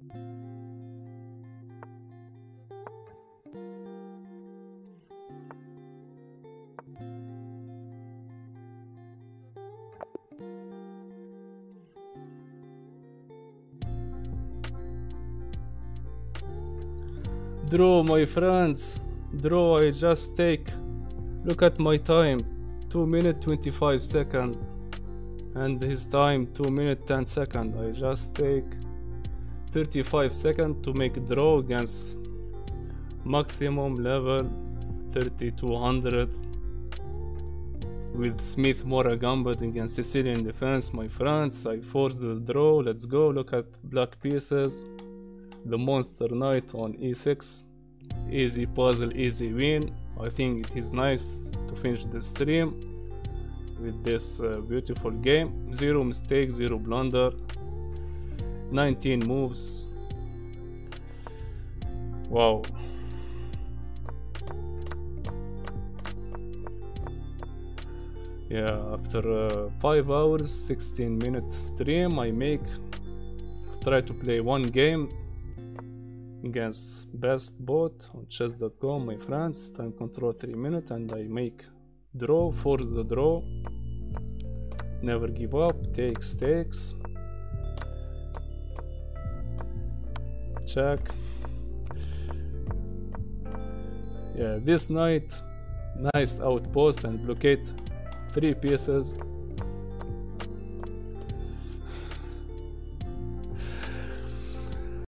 Draw, my friends. Draw, I just take. Look at my time. 2 minutes 25 seconds. And his time 2 minutes 10 seconds. I just take 35 seconds to make draw against maximum level 3200 with Smith Mora Gambit against Sicilian defense. My friends, I force the draw. Let's go. Look at black pieces. The monster knight on e6. Easy puzzle, easy win. I think it is nice to finish the stream with this beautiful game. 0 mistake, 0 blunder, 19 moves. Wow. Yeah, after 5 hours 16 minute stream, I try to play one game against best bot on chess.com, my friends. Time control 3 minutes, and I make draw, force the draw, never give up, takes, check. Yeah, this knight, nice outpost and blockade 3 pieces.